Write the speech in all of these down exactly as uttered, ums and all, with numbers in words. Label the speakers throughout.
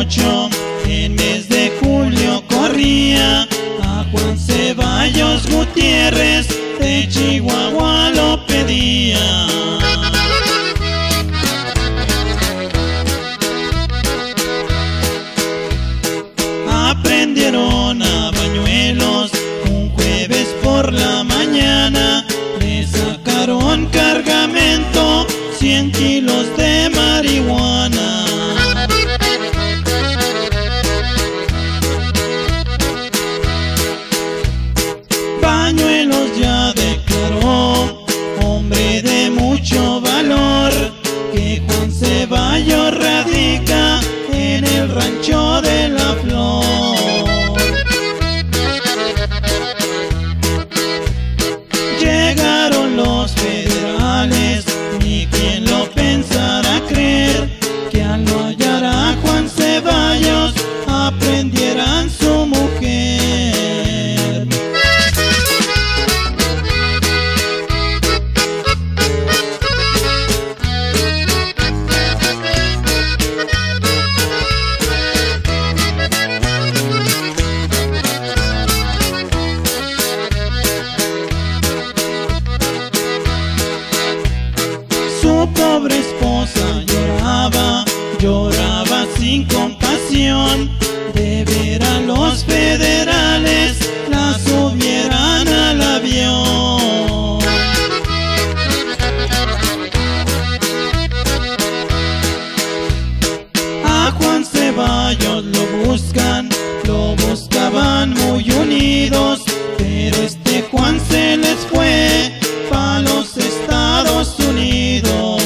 Speaker 1: ocho, en mes de julio corría a Juan Ceballos Gutiérrez, de Chihuahua lo pedía. Aprendieron a Bañuelos un jueves por la mañana, le sacaron cargamento, cien kilos de marihuana. Bañuelos ya declaró, hombre de mucho valor, que Juan Ceballos radica en el rancho de la Flor. Llegaron los federales, ni quien lo pensara creer, que al no hallar a Juan Ceballos aprendieran su mujer. Su pobre esposa lloraba, lloraba sin compasión, de ver a los federales la subieran al avión. A Juan Ceballos lo buscan, lo buscaban muy unidos, pero este Juan se les fue pa' los Estados Unidos.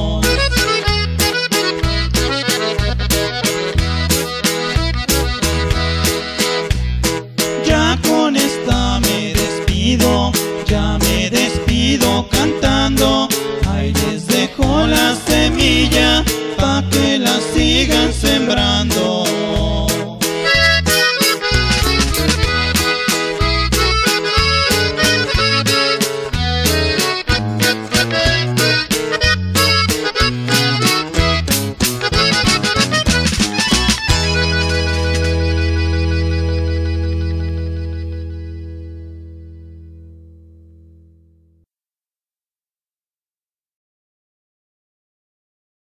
Speaker 1: Ya con esta me despido, ya me despido cantando